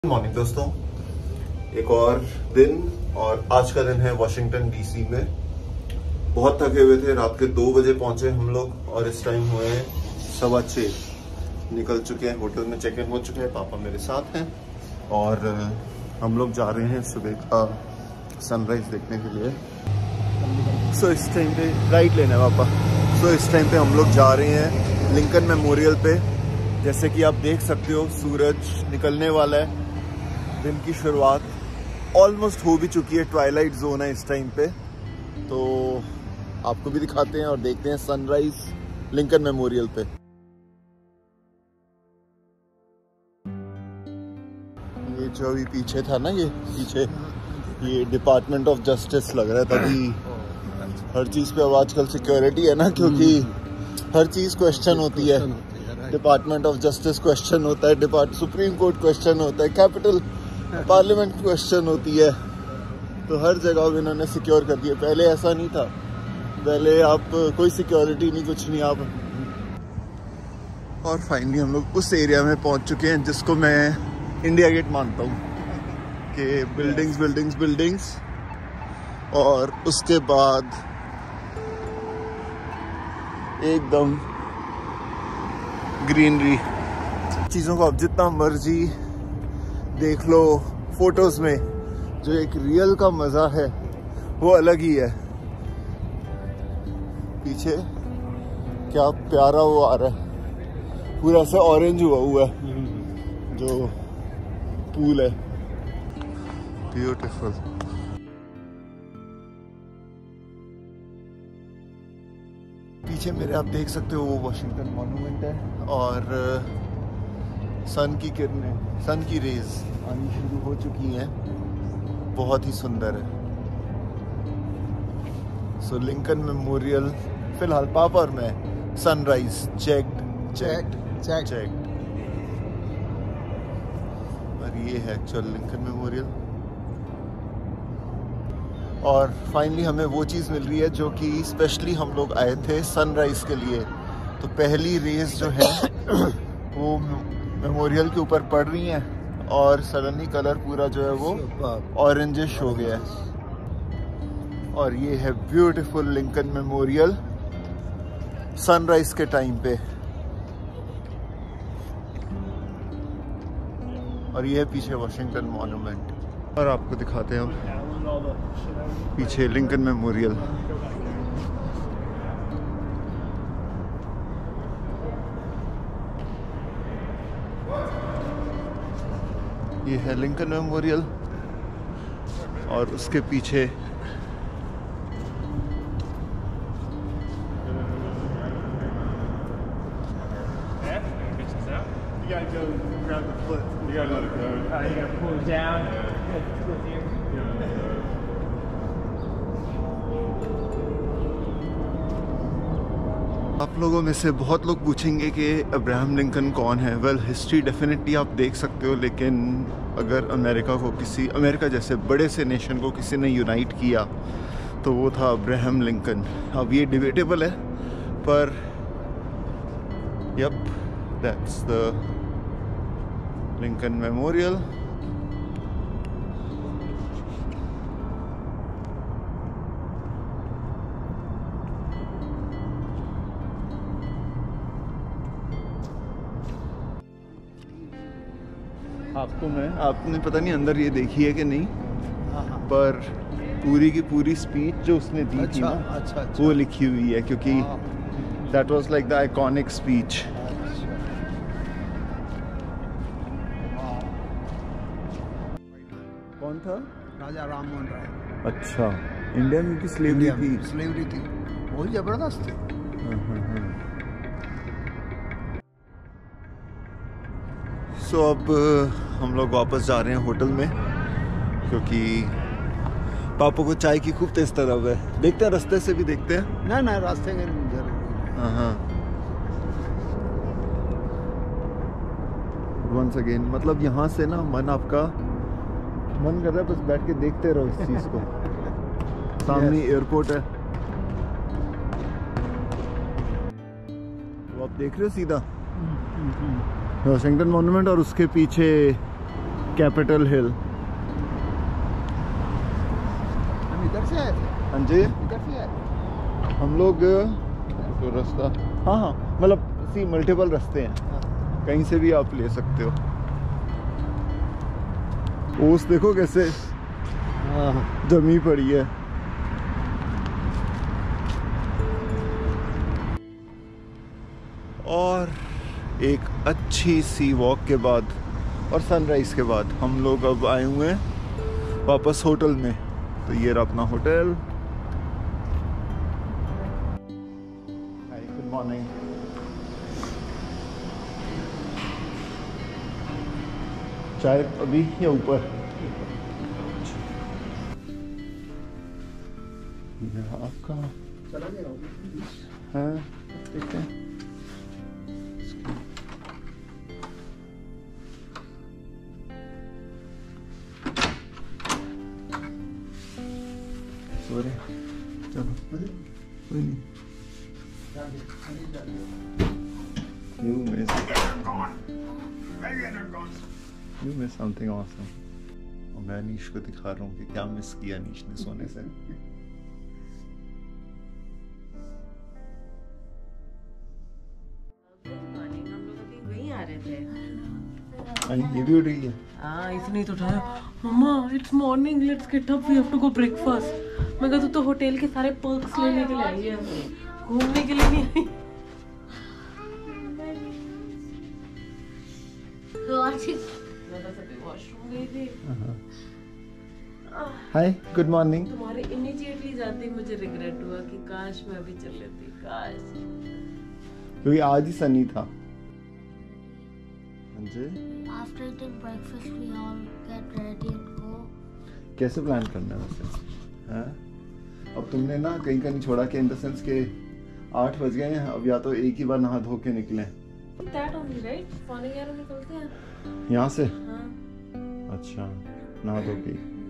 Morning दोस्तों, एक और दिन और आज का दिन है वॉशिंगटन डीसी में। बहुत थके हुए थे, रात के 2 बजे पहुंचे हम लोग और इस टाइम हुए हैं 6:15। निकल चुके हैं, होटल में चेक इन हो चुके हैं, पापा मेरे साथ हैं और हम लोग जा रहे हैं सुबह का सनराइज देखने के लिए। सो इस टाइम पे राइट लेना है पापा। सो इस टाइम पे हम लोग जा रहे हैं लिंकन मेमोरियल पे। जैसे कि आप देख सकते हो सूरज निकलने वाला है, दिन की शुरुआत ऑलमोस्ट हो भी चुकी है, ट्वाइलाइट जोन है इस टाइम पे। तो आपको भी दिखाते हैं और देखते हैं सनराइज लिंकन मेमोरियल पे। ये जो अभी पीछे था ना, ये पीछे ये डिपार्टमेंट ऑफ जस्टिस लग रहा है, तभी हर चीज पे अब आजकल सिक्योरिटी है ना, क्योंकि हर चीज क्वेश्चन होती है। डिपार्टमेंट ऑफ जस्टिस क्वेश्चन होता है, सुप्रीम कोर्ट क्वेश्चन होता है, कैपिटल पार्लियामेंट क्वेश्चन होती है। तो हर जगह इन्होंने सिक्योर कर दिया। पहले ऐसा नहीं था, पहले आप कोई सिक्योरिटी नहीं, कुछ नहीं आप। और फाइनली हम लोग उस एरिया में पहुंच चुके हैं जिसको मैं इंडिया गेट मानता हूँ कि बिल्डिंग्स और उसके बाद एकदम ग्रीनरी। चीज़ों को आप जितना मर्जी देख लो फोटोज में, जो एक रियल का मजा है वो अलग ही है। पीछे क्या प्यारा वो आ रहा है, पूरा सा ऑरेंज हुआ है जो पूल है, ब्यूटीफुल। पीछे मेरे आप देख सकते हो वो वॉशिंगटन मॉन्यूमेंट है और सन की किरणें, सन की रेज आनी शुरू हो चुकी हैं, बहुत ही सुंदर है। सो लिंकन मेमोरियल फिलहाल पापा और मैं सनराइज चेक्ड। और ये है एक्चुअल लिंकन मेमोरियल। और फाइनली हमें वो चीज़ मिल रही है जो कि स्पेशली हम लोग आए थे सनराइज के लिए। तो पहली रेज जो है वो मेमोरियल के ऊपर पड़ रही हैं और सडनली कलर पूरा जो है वो ऑरेंजिश हो गया है। और ये है ब्यूटीफुल लिंकन मेमोरियल सनराइज के टाइम पे। और ये है पीछे वॉशिंगटन मॉन्यूमेंट। और आपको दिखाते हैं हम पीछे लिंकन मेमोरियल। ये है लिंकन मेमोरियल और उसके पीछे आप लोगों में से बहुत लोग पूछेंगे कि अब्राहम लिंकन कौन है। वेल, हिस्ट्री डेफिनेटली आप देख सकते हो, लेकिन अगर अमेरिका जैसे बड़े से नेशन को किसी ने यूनाइट किया तो वो था अब्राहम लिंकन। अब ये डिबेटेबल है, पर yup, that's the Lincoln Memorial. आपने पता नहीं अंदर ये देखी है कि नहीं, पर पूरी की पूरी स्पीच जो उसने दी थी ना, वो लिखी हुई है, क्योंकि that was like the iconic speech. कौन था? राजा राम मोहन राय। अच्छा, इंडिया में भी स्लेवरी थी, वही जबरदस्त थी। सो अब हम लोग वापस जा रहे हैं होटल में, क्योंकि पापा को चाय की खूब तेज तरफ है। देखते हैं, रास्ते से भी देखते हैं। ना रास्ते के वंस अगेन, मतलब यहाँ से ना आपका मन कर रहा है बस बैठ के देखते रहो इस चीज को। सामने एयरपोर्ट है, वो आप देख रहे हो सीधा वॉशिंगटन मॉन्यूमेंट, और उसके पीछे कैपिटल हिल। हम इधर से आए थे। हाँ जी, इधर से आए थे। हम लोग तो रास्ता, हाँ हाँ, मतलब सी मल्टीपल रास्ते हैं, कहीं से भी आप ले सकते हो। ओस देखो कैसे जमी पड़ी है। और एक अच्छी सी वॉक के बाद और सनराइज के बाद हम लोग अब आए हुए हैं वापस होटल में। तो ये रहा अपना होटल। हाय, गुड मॉर्निंग। चाय अभी या ऊपर? आपका चला गया है, देखते हैं। सॉरी, चलो कोई नहीं। You miss something awesome. और मैं अनीश को दिखा रहा हूँ कि क्या मिस किया अनीश ने सोने से। ये भी उठ रही है। हाँ, इसने तो उठाया, mama it's morning, let's get up, we have to go breakfast. मैं कहा तू तो होटल के सारे पर्क्स लेने के लिए आई है, घूमने के लिए नहीं आई। मैं बस अभी वॉशरूम गई थी। Hi, good morning. तुम्हारे इमीडिएटली जाते ही मुझे रिग्रेट हुआ कि काश मैं अभी चल लेती, काश। क्योंकि आज ही सनी था। हाँ जी, After eating breakfast, we all get ready and go. कैसे प्लान करना है वैसे? हैं? अब तुमने ना कहीं का नहीं छोड़ा कि इन द सेंस के 8 बज गए हैं, अब या तो एक ही बार नहा धो के निकले। That only, right? 11 निकलते हैं यहाँ से? हाँ। अच्छा, नहा धो के।